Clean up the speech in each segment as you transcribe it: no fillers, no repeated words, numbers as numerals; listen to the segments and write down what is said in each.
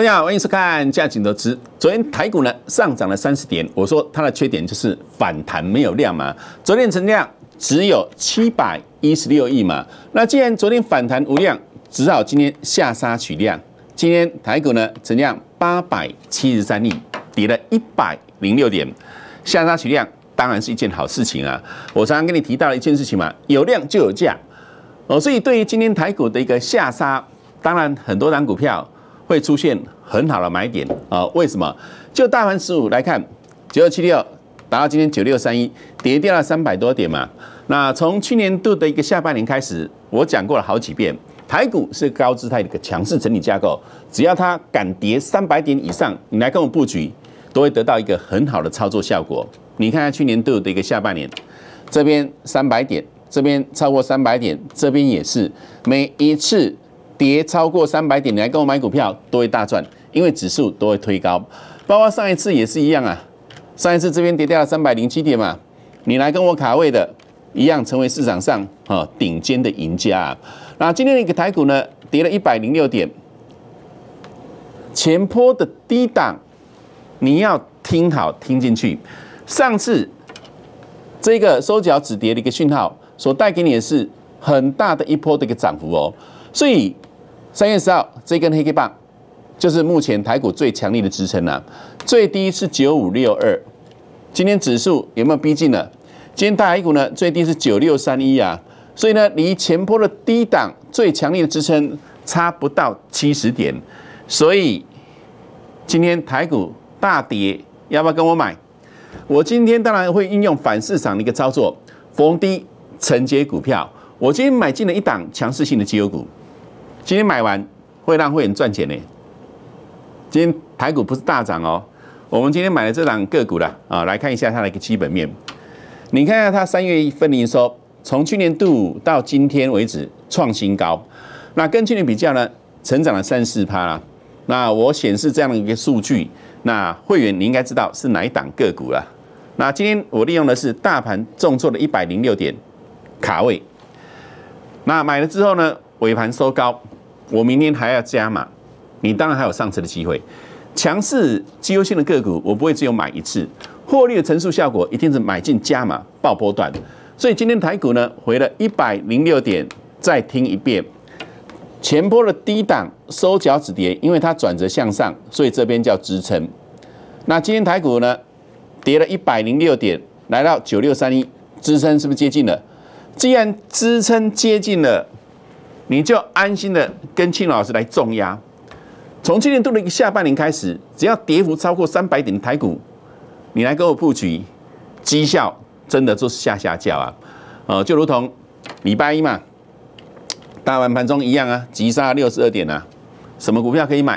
大家好，欢迎收看《价值投资》。昨天台股呢上涨了30点，我说它的缺点就是反弹没有量嘛。昨天成交量只有716亿嘛。那既然昨天反弹无量，只好今天下杀取量。今天台股呢成交量873亿，跌了106点，下杀取量当然是一件好事情啊。我常常跟你提到的一件事情嘛，有量就有价哦。所以对于今天台股的一个下杀，当然很多档股票会出现很好的买点啊？为什么？就大盘15来看，9276达到今天9631，跌掉了300多点嘛。那从去年度的一个下半年开始，我讲过了好几遍，台股是高姿态的一个强势整理架构，只要它敢跌300点以上，你来跟我布局，都会得到一个很好的操作效果。你看看去年度的一个下半年，这边300点，这边超过300点，这边也是，每一次跌超过300点，你来跟我买股票都会大赚，因为指数都会推高。包括上一次也是一样啊，上一次这边跌掉了307点嘛，你来跟我卡位的，一样成为市场上顶尖的赢家啊。那今天的一个台股呢，跌了106点，前波的低档，你要听好听进去。上次这个收脚止跌的一个讯号，所带给你的是很大的一波的一个涨幅哦，所以3月10号这根黑 K 棒就是目前台股最强力的支撑啊，最低是9562，今天指数有没有逼近了？今天台股呢最低是9631啊，所以呢离前波的低档最强力的支撑差不到70点，所以今天台股大跌，要不要跟我买？我今天当然会运用反市场的一个操作，逢低承接股票。我今天买进了一档强势性的绩优股。今天买完会让会员赚钱呢。今天台股不是大涨哦，我们今天买了这档个股了啊，来看一下它的一个基本面。你看一下它3月份营收，从去年度到今天为止创新高，那跟去年比较呢，成长了34%啦。那我显示这样的一个数据，那会员你应该知道是哪一档个股啦。那今天我利用的是大盘重挫的106点卡位，那买了之后呢，尾盘收高。我明天还要加码，你当然还有上车的机会。强势绩优性的个股，我不会只有买一次，获利的乘数效果一定是买进加码爆波段。所以今天台股呢回了106点，再听一遍，前波的低档收脚止跌，因为它转折向上，所以这边叫支撑。那今天台股呢跌了106点，来到9631，支撑是不是接近了？既然支撑接近了，你就安心的跟庆老师来重压。从今年度的一个下半年开始，只要跌幅超过300点的台股，你来跟我布局，绩效真的就是下叫啊！就如同礼拜一嘛，大盘盘中一样啊，急杀62点啊，什么股票可以买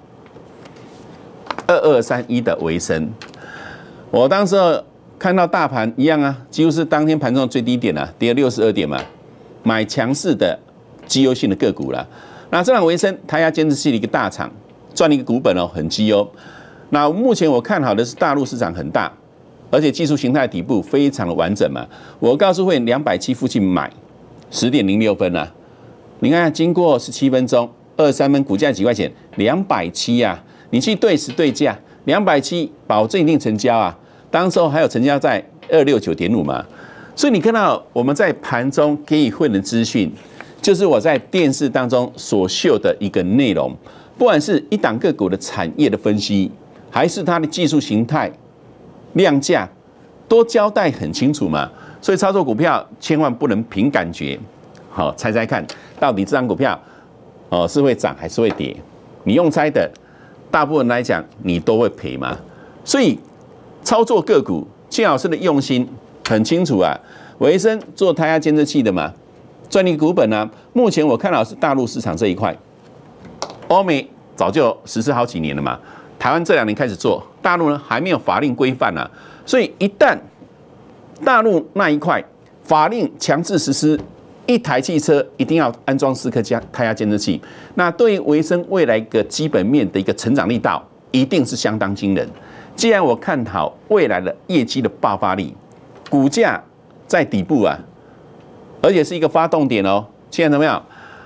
？2231的微升，我当时看到大盘一样啊，几乎是当天盘中的最低点啊，跌了62点嘛，买强势的绩优性的个股啦。那这档微升台压监视器的一个大厂，赚了一个股本哦，很绩优。那目前我看好的是大陆市场很大，而且技术形态底部非常的完整嘛。我告诉会员270附近买，10点06分啊。你看经过17分钟，23分股价几块钱，270啊。你去对时对价，270保证一定成交啊。当时候还有成交在269.5嘛。所以你看到我们在盘中给予会员的资讯，就是我在电视当中所秀的一个内容，不管是一档个股的产业的分析，还是它的技术形态、量价，都交代很清楚嘛。所以操作股票千万不能凭感觉，好猜猜看到底这张股票是会涨还是会跌？你用猜的，大部分来讲你都会赔嘛。所以操作个股，庆老师的用心很清楚啊。微升做台压监测器的嘛。赚利股本呢？目前我看到是大陆市场这一块，欧美早就实施好几年了嘛，台湾这2年开始做，大陆呢还没有法令规范啊，所以一旦大陆那一块法令强制实施，一台汽车一定要安装4颗胎压监测器，那对于微升未来一个基本面的一个成长力道，一定是相当惊人。既然我看好未来的业绩的爆发力，股价在底部啊。而且是一个发动点哦，亲爱的朋友，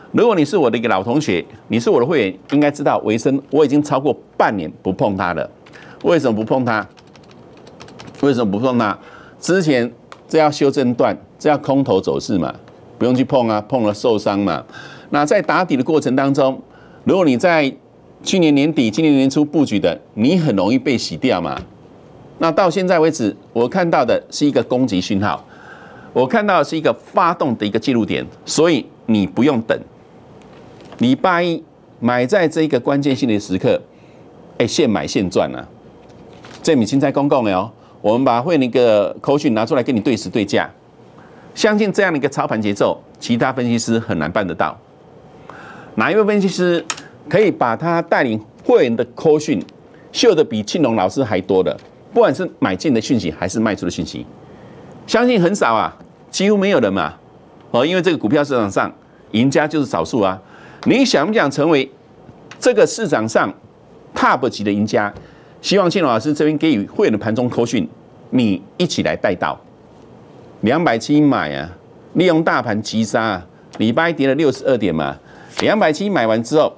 如果你是我的一个老同学，你是我的会员，应该知道维生我已经超过半年不碰它了。为什么不碰它？为什么不碰它？之前这要修正段，这要空头走势嘛，不用去碰啊，碰了受伤嘛。那在打底的过程当中，如果你在去年年底、今年年初布局的，你很容易被洗掉嘛。那到现在为止，我看到的是一个攻击讯号，我看到的是一个发动的一个记录点，所以你不用等。礼拜一买在这一个关键性的时刻，现买现赚啊！这米青菜公共的哦，我们把会那个口讯拿出来跟你对时对价，相信这样的一个操盘节奏，其他分析师很难办得到。哪一位分析师可以把他带领会员的口讯秀得比庆隆老师还多的？不管是买进的讯息还是卖出的讯息，相信很少啊，几乎没有人嘛。因为这个股票市场上赢家就是少数啊。你想不想成为这个市场上 top 级的赢家？希望庆隆老师这边给予会员的盘中口讯，你一起来带到270买啊，利用大盘急杀啊，礼拜一跌了62点嘛，270买完之后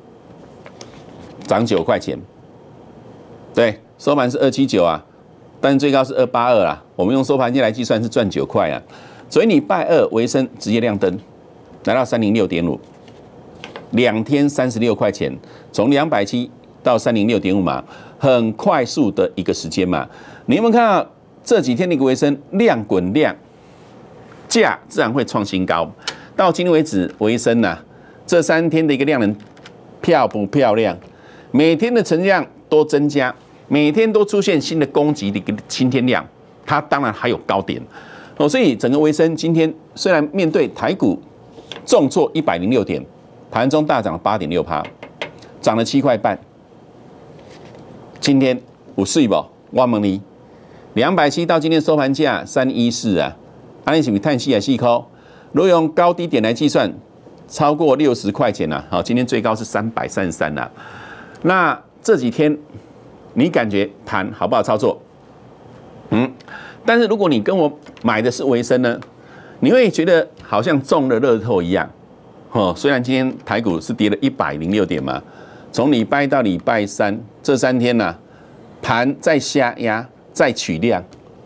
涨9块钱，对，收盘是279啊，但最高是282啦，我们用收盘价来计算是赚9块啊，所以礼拜二维生直接亮灯，来到306.5，2天36块钱，从270到306.5嘛，很快速的一个时间嘛。你有没有看到这几天的一个维生量滚量，价自然会创新高。到今天为止，维生啊，这3天的一个量能漂不漂亮？每天的成交量都增加，每天都出现新的攻击的一个新天量，它当然还有高点所以整个维生今天虽然面对台股重挫106点，盘中大涨了8.6%，涨了7块半。今天有水不？我问你，270到今天收盘价314啊，你是不是叹息啊4块？如果用高低点来计算，超过60块钱了。好，今天最高是333了。那这几天你感觉盘好不好操作？但是如果你跟我买的是维生呢，你会觉得好像中了乐透一样。虽然今天台股是跌了106点嘛，从礼拜一到礼拜三这3天呢，盘在下压，在取量，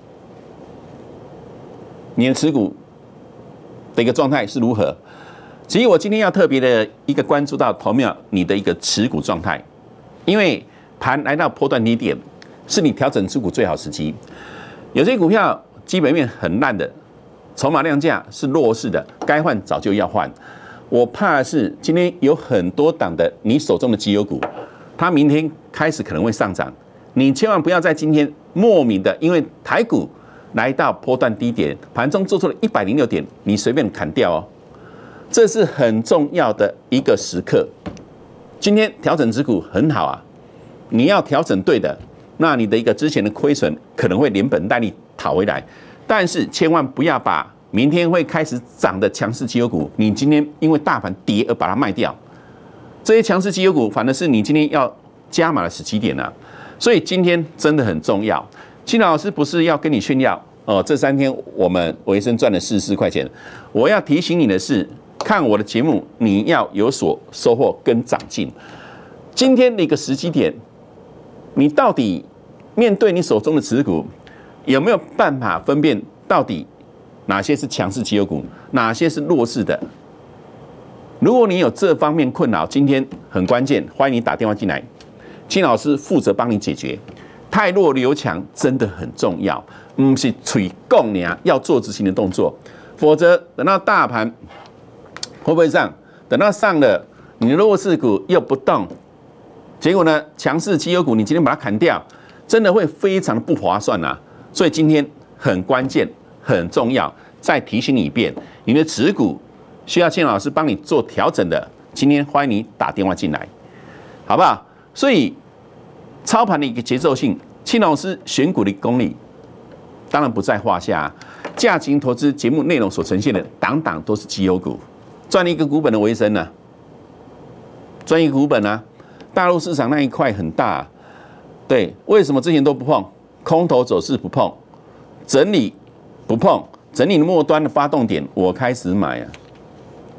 你的持股的一个状态是如何？其实我今天要特别的一个关注到投秒你的一个持股状态，因为盘来到波段低点，是你调整持股最好时机。有些股票基本面很烂的，筹码量价是弱势的，该换早就要换。我怕的是今天有很多档的你手中的绩优股，它明天开始可能会上涨，你千万不要在今天莫名的，因为台股来到波段低点，盘中做出了106点，你随便砍掉哦，这是很重要的一个时刻。今天调整持股很好啊，你要调整对的，那你的一个之前的亏损可能会连本带利讨回来，但是千万不要把明天会开始涨的强势绩优股，你今天因为大盘跌而把它卖掉，这些强势绩优股反而是你今天要加码的时机点啊。所以今天真的很重要。庆老师不是要跟你炫耀这3天我们维生赚了44块钱，我要提醒你的是，看我的节目你要有所收获跟长进。今天的一个时机点，你到底面对你手中的持股，有没有办法分辨到底哪些是强势绩优股，哪些是弱势的？如果你有这方面困扰，今天很关键，欢迎你打电话进来，庆老师负责帮你解决。太弱留强真的很重要，不是嘴讲呢，要做执行的动作，否则等到大盘会不会上？等到上了，你的弱势股又不动，结果呢，强势绩优股你今天把它砍掉，真的会非常的不划算啊！所以今天很关键。很重要，再提醒你一遍，你的持股需要庆老师帮你做调整的，今天欢迎你打电话进来，好不好？所以操盘的一个节奏性，庆老师选股的功力，当然不在话下。价值型投资节目内容所呈现的，档档都是绩优股，赚一个股本的为生呢，赚一个股本啊，大陆市场那一块很大，对，为什么之前都不碰？空头走势不碰，整理。不碰整理末端的发动点，我开始买啊。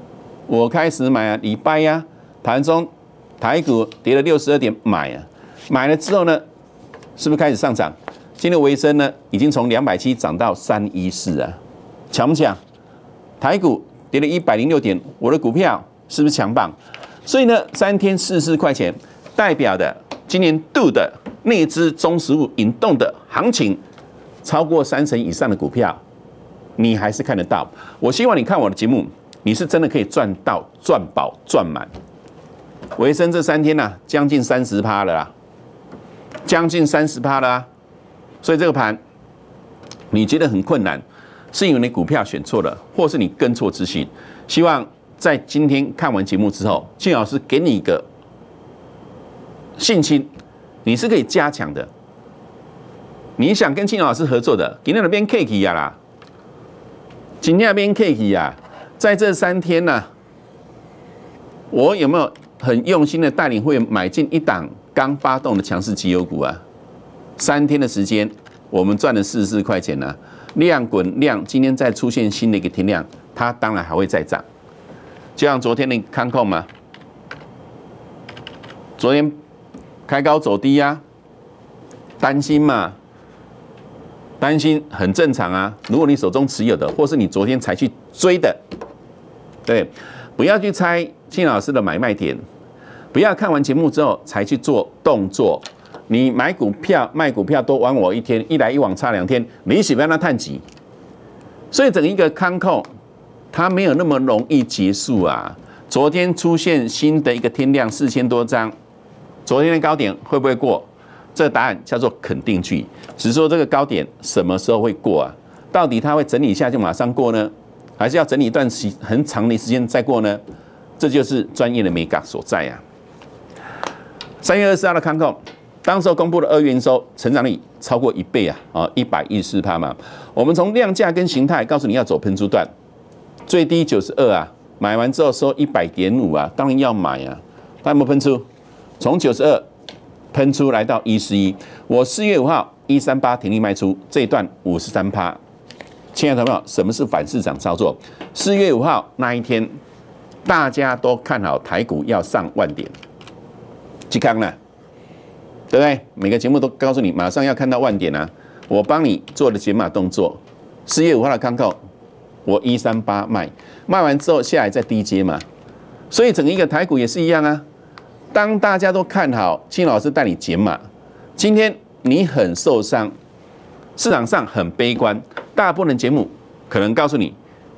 我开始买啊，礼拜呀，盘中台股跌了62点买啊，买了之后呢，是不是开始上涨？今天微升呢，已经从270涨到314啊，强不强？台股跌了106点，我的股票是不是强棒？所以呢，3天44块钱，代表的今年度的内资中实物引动的行情，超过30%以上的股票，你还是看得到。我希望你看我的节目，你是真的可以赚到、赚饱、赚满。微升这3天呢、将近30%了啦，将近30%了啦。所以这个盘，你觉得很困难，是因为你股票选错了，或是你跟错资讯。希望在今天看完节目之后，金老师给你一个信心，你是可以加强的。你想跟金老师合作的，今天那边 K 呀啦，今天那边 K 呀，在这3天呢、我有没有很用心的带领会员买进一档刚发动的强势绩优股啊？3天的时间，我们赚了44块钱呢、量滚量，今天再出现新的一个天量，它当然还会再涨。就像昨天的康控嘛，昨天开高走低啊，担心嘛，担心很正常啊。如果你手中持有的，或是你昨天才去追的，对，不要去猜金老师的买卖点，不要看完节目之后才去做动作。你买股票、卖股票都玩我一天，一来一往差2天，你喜欢它探几？所以整一个康控，它没有那么容易结束啊。昨天出现新的一个天量4000多张，昨天的高点会不会过？这个答案叫做肯定句，只是说这个高点什么时候会过啊？到底它会整理一下就马上过呢，还是要整理一段很长的时间再过呢？这就是专业的美感所在啊。3月24号的康控。当时候公布的2月营收成长率超过1倍啊，114%嘛。我们从量价跟形态告诉你要走喷出段，最低92啊，买完之后收100.5啊，当然要买啊。它有没有喷出？从92喷出来到141，我4月5号138停利卖出，这一段53%。亲爱的朋友，什么是反市场操作？4月5号那一天，大家都看好台股要上万点，去看呢？对不对？每个节目都告诉你，马上要看到万点啊！我帮你做的解码动作。4月5号的康控，我138卖，卖完之后下来再低接嘛。所以整一个台股也是一样啊。当大家都看好，金老师带你解码，今天你很受伤，市场上很悲观，大部分的节目可能告诉你，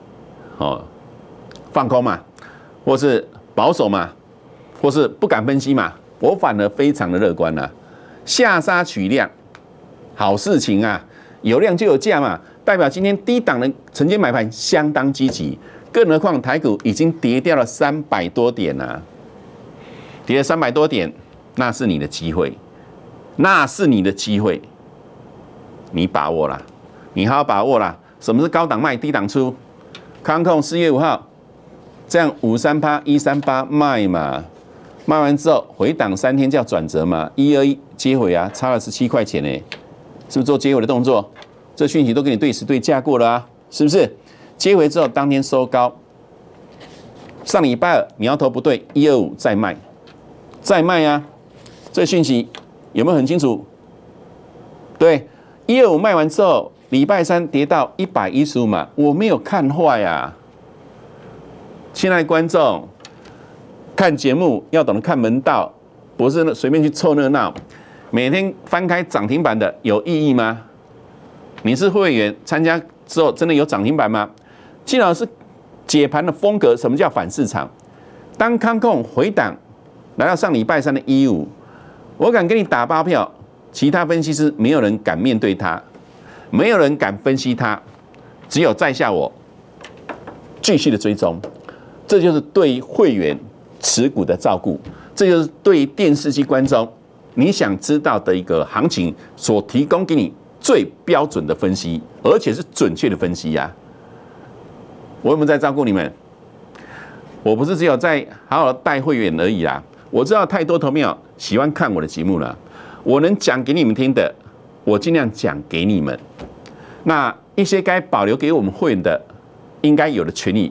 放空嘛，或是保守嘛，或是不敢分析嘛。我反而非常的乐观啊。下杀取量，好事情啊！有量就有价嘛，代表今天低档的承接买盘相当积极。更何况台股已经跌掉了300多点啊，跌了300多点，那是你的机会，那是你的机会，你把握啦，你好好把握啦。什么是高档卖，低档出？康控4月5号这样53%、138卖嘛。卖完之后回档3天叫转折嘛，121接回啊，差了17块钱呢，是不是做接回的动作？这讯息都给你对时对价过了啊，是不是？接回之后当天收高，上礼拜2你要投不对，125再卖啊，这讯息有没有很清楚？对，125卖完之后，礼拜3跌到115嘛，我没有看坏啊，亲爱的观众。看节目要懂得看门道，不是随便去凑热闹。每天翻开涨停板的有意义吗？你是会员参加之后真的有涨停板吗？金老师解盘的风格，什么叫反市场？当康控回档来到上礼拜3的115，我敢给你打包票，其他分析师没有人敢面对他，没有人敢分析他，只有在下我继续的追踪，这就是对会员持股的照顾，这就是对电视机观众你想知道的一个行情所提供给你最标准的分析，而且是准确的分析呀。我有没有在照顾你们？我不是只有在好好带会员而已啦。我知道太多投票喜欢看我的节目了，我能讲给你们听的，我尽量讲给你们。那一些该保留给我们会员的应该有的权益，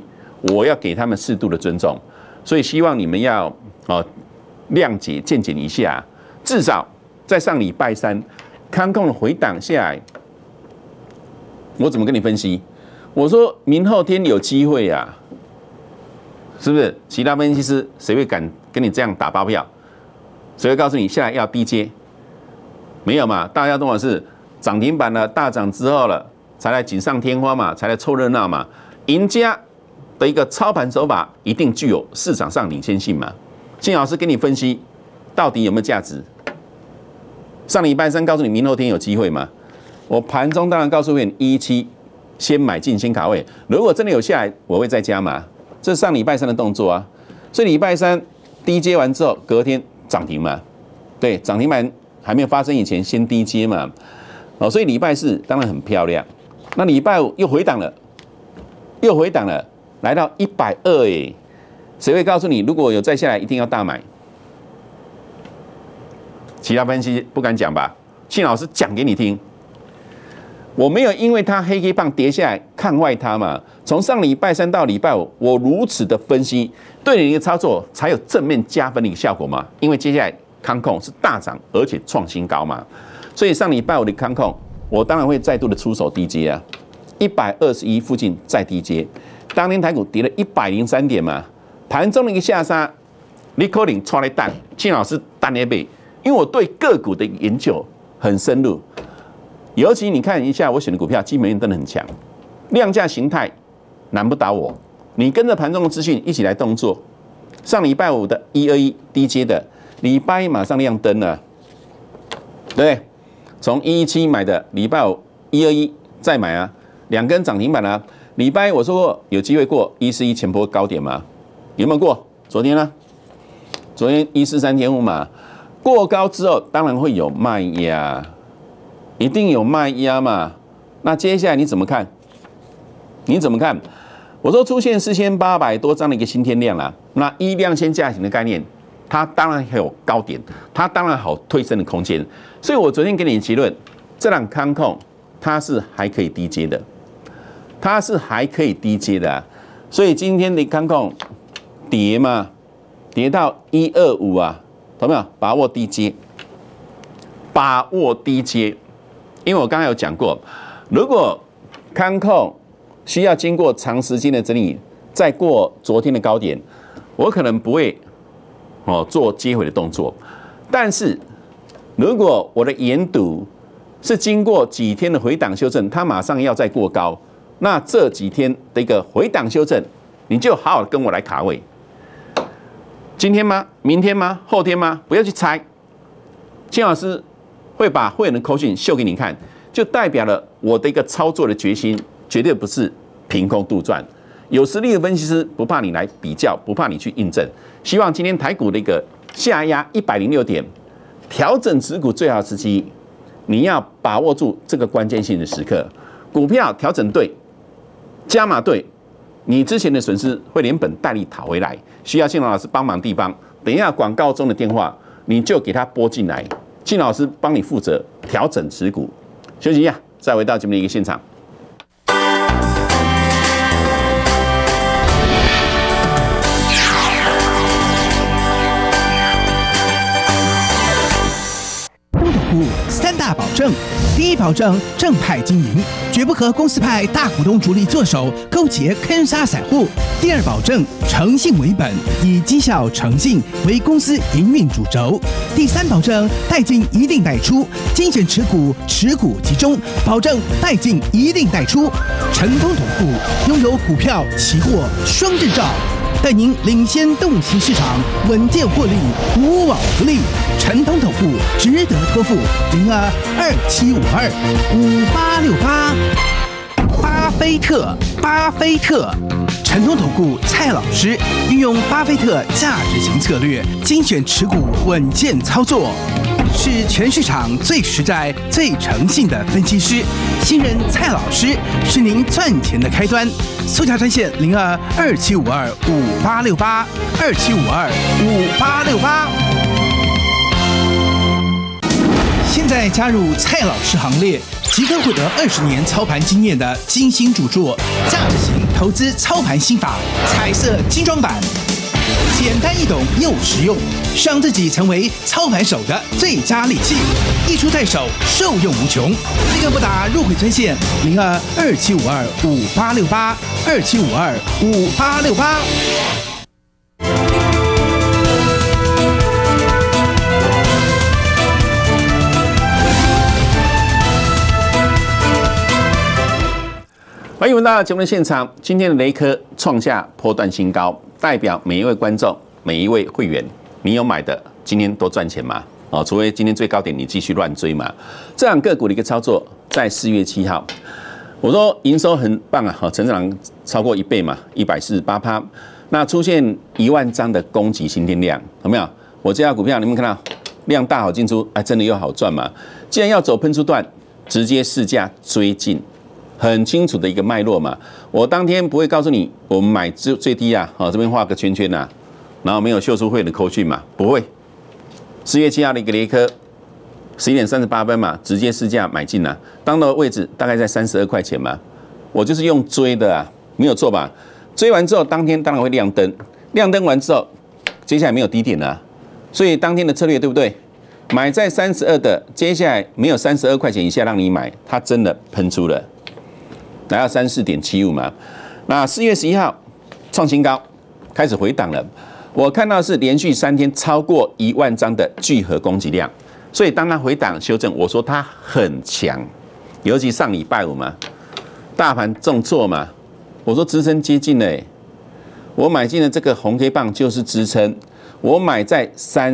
我要给他们适度的尊重，所以希望你们要谅解见解一下。至少在上礼拜三康控的回档下来，我怎么跟你分析？我说明后天有机会啊，是不是？其他分析师谁会敢跟你这样打包票？谁会告诉你下来要低接？没有嘛？大家都是涨停板了，大涨之后了，才来锦上添花嘛，才来凑热闹嘛。赢家的一个操盘手法一定具有市场上领先性嘛？金老师给你分析到底有没有价值？上礼拜三告诉你明后天有机会嘛？我盘中当然告诉你117先买进先卡位，如果真的有下来，我会再加码。这是上礼拜三的动作啊，所以礼拜三低接完之后，隔天涨停嘛，对，涨停板还没有发生以前先低接嘛，所以礼拜四当然很漂亮。那礼拜五又回档了，来到120哎，谁会告诉你如果有再下来一定要大买？其他分析不敢讲吧？庆老师讲给你听。我没有因为它黑 K 棒跌下来看坏它嘛，从上礼拜三到礼拜五，我如此的分析，对你的操作才有正面加分的一个效果嘛。因为接下来康控是大涨，而且创新高嘛，所以上礼拜五的康控，我当然会再度的出手低接啊，121附近再低接。当天台股跌了103点嘛，盘中的一个下杀，你可能抓来蛋，庆老师蛋也背，因为我对个股的研究很深入。尤其你看一下我选的股票，基本面真的很强，量价形态难不倒我。你跟着盘中的资讯一起来动作。上礼拜五的121低接的，礼拜一马上亮灯了，对不对？从117买的，礼拜五121再买啊，2根涨停板啊。礼拜一我说过有机会过141前波高点吗？有没有过？昨天呢？昨天143.5嘛，过高之后当然会有卖压。一定有卖压嘛？那接下来你怎么看？我说出现4800多张的一个新天量啦，那一量先价型的概念，它当然还有高点，它当然好推升的空间。所以我昨天给你的结论，这档康控它是还可以低接的，所以今天的康控跌嘛，跌到125啊，懂没有？把握低接。因为我刚才有讲过，如果康控需要经过长时间的整理，再过昨天的高点，我可能不会做接回的动作。但是如果我的研读是经过几天的回档修正，它马上要再过高，那这几天的一个回档修正，你就好好跟我来卡位。今天吗？明天吗？后天吗？不要去猜。金老师会把会员的扣讯秀给你看，就代表了我的一个操作的决心，绝对不是凭空杜撰。有实力的分析师不怕你来比较，不怕你去印证。希望今天台股的一个下压106点，调整持股最好时机，你要把握住这个关键性的时刻。股票调整对，加码对，你之前的损失会连本带利讨回来。需要庆老师帮忙的地方，等一下广告中的电话你就给他拨进来。庆老师帮你负责调整持股，休息一下，再回到节目的一个现场。 3大保证：第一，保证正派经营，绝不和公司派大股东主力做手，勾结坑杀散户；第二，保证诚信为本，以绩效诚信为公司营运主轴；第三，保证带进一定带出，精选持股，持股集中，保证带进一定带出。诚通统户拥有股票、期货双证照，带您领先洞悉市场，稳健获利，无往不利。诚通统户值得托付，02-2752-5868。巴菲特，诚通统户蔡老师运用巴菲特价值型策略，精选持股，稳健操作，是全市场最实在、最诚信的分析师。新人蔡老师是您赚钱的开端。速价专线02-2752-5868，2752-5868。 现在加入蔡老师行列，即可获得20年操盘经验的精心著作《价值型投资操盘心法》彩色精装版，简单易懂又实用，让自己成为操盘手的最佳利器，一出在手，受用无穷。立刻拨打入会专线02-2752-5868，2752-5868。 欢迎回到节目的现场。今天的雷科创下波段新高，代表每一位观众、每一位会员，你有买的，今天都赚钱吗？除非今天最高点你继续乱追嘛。这样个股的一个操作，在4月7号，我说营收很棒啊，成长超过1倍嘛，148%。那出现1万张的攻击新天量，有没有？我这家股票你们看到量大好进出，真的又好赚嘛。既然要走喷出段，直接市价追进。很清楚的一个脉络嘛，我当天不会告诉你我们买最低啊，这边画个圈圈啊，然后没有秀出会员的扣讯嘛，不会。4月7号的一个雷科，11点38分嘛，直接市价买进啊，当的位置大概在32块钱嘛，我就是用追的啊，没有错吧？追完之后，当天当然会亮灯，亮灯完之后，接下来没有低点啊，所以当天的策略对不对？买在32的，接下来没有32块钱以下让你买，它真的喷出了。来到34.75嘛，那4月11号创新高，开始回档了。我看到是连续3天超过1万张的聚合攻击量，所以当它回档修正，我说它很强，尤其上礼拜五嘛，大盘重挫嘛，我说支撑接近了，我买进的这个红 K 棒就是支撑，我买在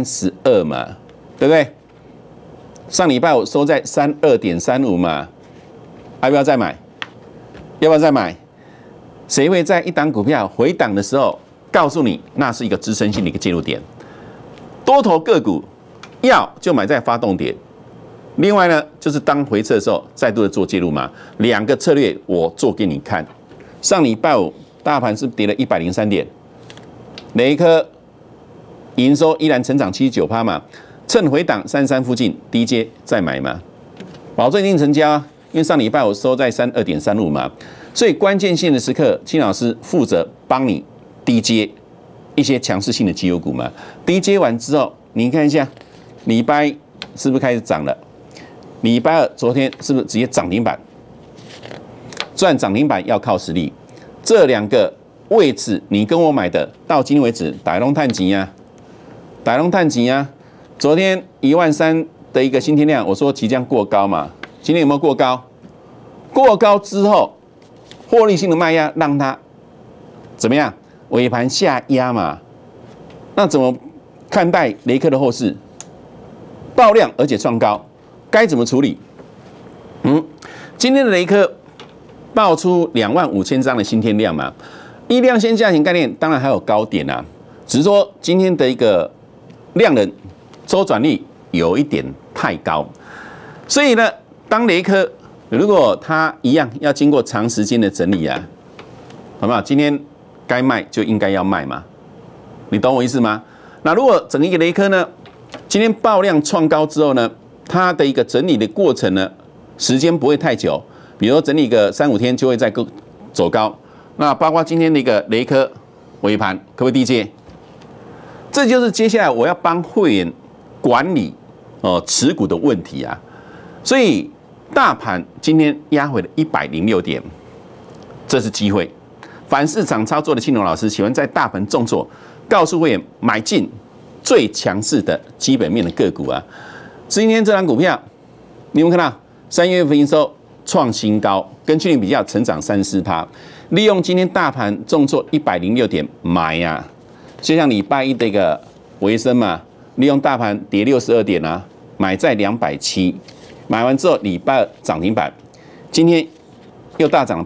32嘛，对不对？上礼拜五收在32.35嘛，要不要再买？要不要再买？谁会在一档股票回档的时候告诉你那是一个支撑性的一个介入点？多头个股要就买在发动点，另外呢就是当回撤的时候再度的做介入嘛。2个策略我做给你看。上礼拜五大盘是跌了103点，雷科营收依然成长79%嘛，趁回档33附近低阶再买嘛，保证一定成交啊。因为上礼拜我收在32.35嘛，所以关键性的时刻，青老师负责帮你低接一些强势性的绩优股嘛。低接完之后，你看一下，礼拜一是不是开始涨了？礼拜二昨天是不是直接涨停板？赚涨停板要靠实力，这2个位置你跟我买的，到今天为止打龙探级啊，打龙探级啊。昨天13000的一个新天量，我说即将过高嘛。今天有没有过高？过高之后，获利性的卖压让它怎么样？尾盘下压嘛。那怎么看待雷科的后市？爆量而且创高，该怎么处理？今天的雷科爆出25000张的新天量嘛，一量先价钱概念，当然还有高点啊，只是说今天的一个量能周转率有一点太高，所以呢。当雷科如果它一样要经过长时间的整理啊，好不好？今天该卖就应该要卖嘛，你懂我意思吗？那如果整一个雷科呢，今天爆量创高之后呢，它的一个整理的过程呢，时间不会太久，比如说整理个3-5天就会再走高。那包括今天的一个雷科尾盘可不可以低接？这就是接下来我要帮会员管理持股的问题啊，所以。大盘今天压回了106点，这是机会。反市场操作的青龙老师喜欢在大盘重挫，告诉会员买进最强势的基本面的个股啊。今天这档股票，你们看到3月份营收创新高，跟去年比较成长34%。利用今天大盘重挫106点买呀、啊，就像礼拜一的一个微升嘛，利用大盘跌62点啊，买在270。买完之后，礼拜二涨停板，今天又大涨了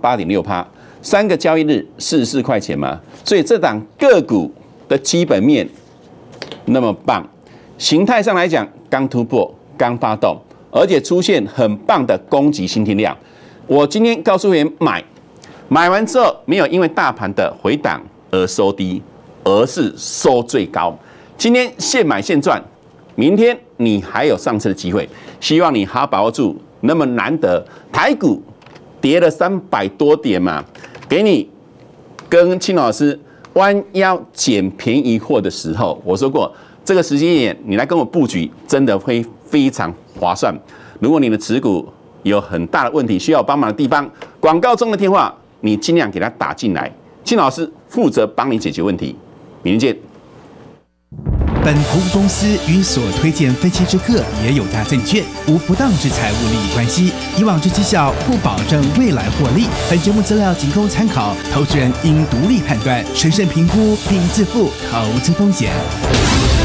8.6%，3个交易日44块钱嘛，所以这档个股的基本面那么棒，形态上来讲刚突破、刚发动，而且出现很棒的攻击新天量。我今天告诉会员买完之后没有因为大盘的回档而收低，而是收最高。今天现买现赚，明天你还有上车的机会。 希望你好好把握住。那么难得台股跌了300多点嘛，给你跟青老师弯腰捡便宜货的时候，我说过这个时间点你来跟我布局，真的会非常划算。如果你的持股有很大的问题，需要帮忙的地方，广告中的电话你尽量给他打进来，青老师负责帮你解决问题。明天见。 本投资公司与所推荐分期之客也有大证券，无不当之财务利益关系。以往之绩效不保证未来获利。本节目资料仅供参考，投资人应独立判断、审慎评估并自负投资风险。